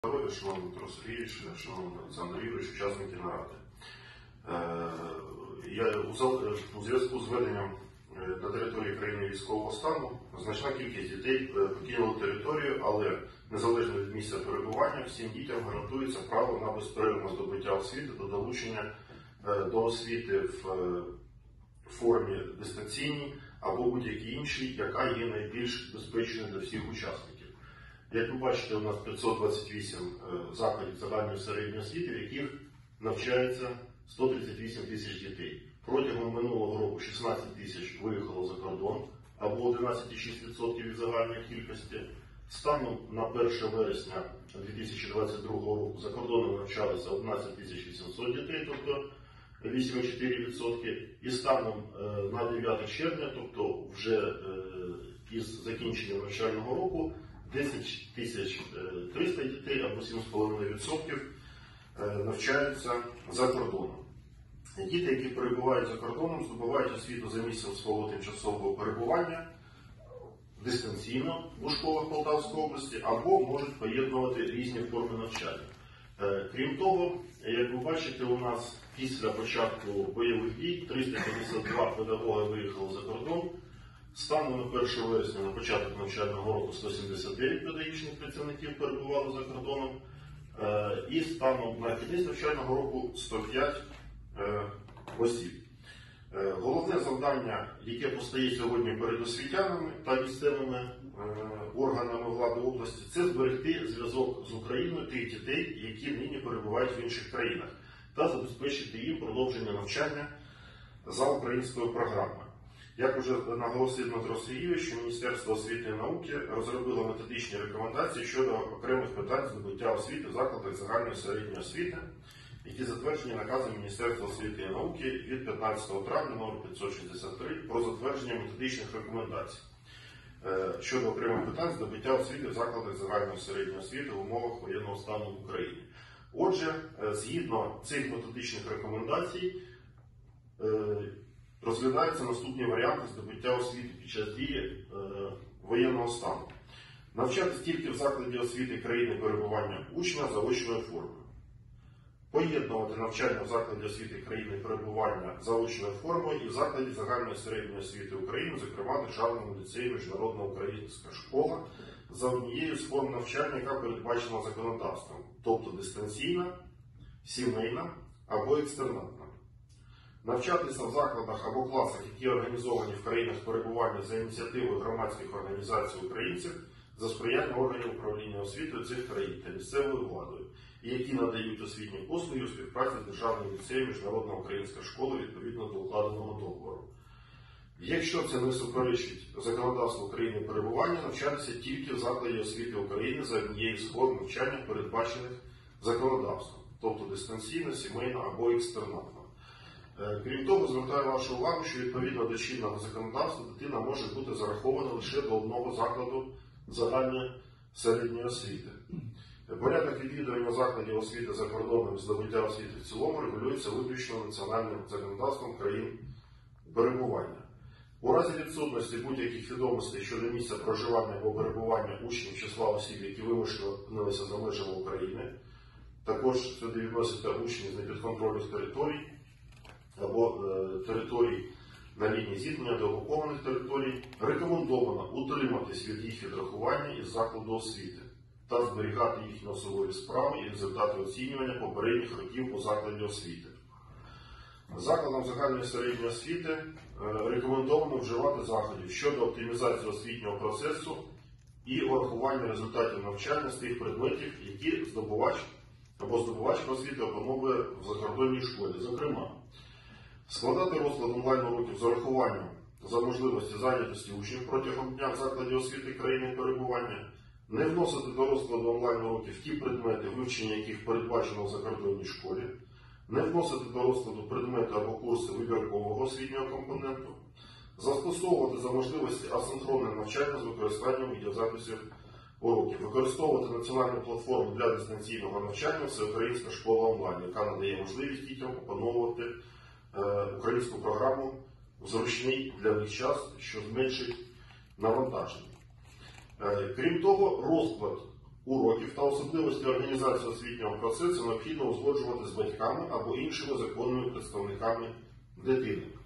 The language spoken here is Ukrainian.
Шановний Дмитро Сергійович, шановний Олександр Юрійович, учасники наради. У зв'язку з введенням на території країни військового стану значна кількість дітей покинула територію, але незалежно від місця перебування, всім дітям гарантується право на безперервне здобуття освіти та долучення до освіти в формі дистанційній або будь-якій іншій, яка є найбільш безпечною для всіх учасників. Як ви бачите, у нас 528 закладів загальної середньої освіти, в яких навчається 138 тисяч дітей. Протягом минулого року 16 тисяч виїхало за кордон, або 11,6% від загальної кількості. Станом на 1 вересня 2022 року за кордоном навчалося 11 800 дітей, тобто 8,4%. І станом на 9 червня, тобто вже із закінченням навчального року, 10 300 дітей або 7,5% навчаються за кордоном. Діти, які перебувають за кордоном, здобувають освіту за місцем свого тимчасового перебування дистанційно у школах Полтавської області або можуть поєднувати різні форми навчання. Крім того, як ви бачите, у нас після початку бойових дій 352 педагоги виїхали за кордон. Станом на 1 вересня, на початок навчального року, 179 педагогічних працівників перебували за кордоном. І станом на кінець навчального року 105 осіб. Головне завдання, яке постає сьогодні перед освітянами та місцевими органами влади області, це зберегти зв'язок з Україною тих дітей, які нині перебувають в інших країнах, та забезпечити їм продовження навчання за українською програмою. Як вже наголосив Дмитро Сергійович, Міністерство освіти і науки розробило методичні рекомендації щодо окремих питань здобуття освіти в закладах загальної середньої освіти, які затверджені наказом Міністерства освіти і науки від 15 травня номер 563 про затвердження методичних рекомендацій щодо окремих питань здобуття освіти в закладах загальної середньої освіти в умовах воєнного стану в Україні. Отже, згідно цих методичних рекомендацій, розглядаються наступні варіанти здобуття освіти під час дії воєнного стану. Навчатись тільки в закладі освіти країни перебування учня за очною формою. Поєднувати навчання в закладі освіти країни перебування за очною формою і в закладі загальної середньої освіти України, зокрема Державному ліцеї Міжнародна українська школа, за однією з форм навчання, яка передбачена законодавством, тобто дистанційна, сімейна або екстернатна. Навчатися в закладах або класах, які організовані в країнах перебування за ініціативою громадських організацій українців, за сприяння органів управління освітою цих країн та місцевою владою, і які надають освітні послуги у співпраці з Державним ліцеєм Міжнародна українська школа відповідно до укладеного договору. Якщо це не суперечить законодавству країни перебування, навчатися тільки в закладі освіти України за однією з форм навчання, передбачених законодавством, тобто дистанційно, сімейно або екстернатно. Крім того, звертаю вашу увагу, що відповідно до чинного законодавства дитина може бути зарахована лише до одного закладу загальної середньої освіти. Порядок відвідування закладів освіти за кордоном і здобуття освіти в цілому регулюється виключно національним законодавством країн перебування. У разі відсутності будь-яких відомостей щодо місця проживання або перебування учнів числа осіб, які вимушено опинилися за межами України, також сюди відносяться учні з непідконтрольних територій або територій на лінії зіткнення до окупованих територій, рекомендовано утриматись від їх відрахування із закладу освіти та зберігати їхні особові справи і результати оцінювання попередніх років у закладі освіти. Закладам загальної середньої освіти рекомендовано вживати заходів щодо оптимізації освітнього процесу і урахування результатів навчання з тих предметів, які здобувач або здобувачка освіти опановує в закордонній школі. Зокрема, складати розклад онлайн-уроків з урахуванням за можливості зайнятості учнів протягом дня в закладі освіти країни перебування, не вносити до розкладу онлайн-уроків ті предмети, вивчення яких передбачено в закордонній школі, не вносити до розкладу предмети або курси вибіркового освітнього компоненту, застосовувати за можливості асинхронне навчання з використанням відеозаписів уроків, використовувати національну платформу для дистанційного навчання «Всеукраїнська школа онлайн», яка надає можливість дітям опановувати українську програму в зручний для них час, що зменшить навантаження. Крім того, розклад уроків та особливості організації освітнього процесу необхідно узгоджувати з батьками або іншими законними представниками дитини.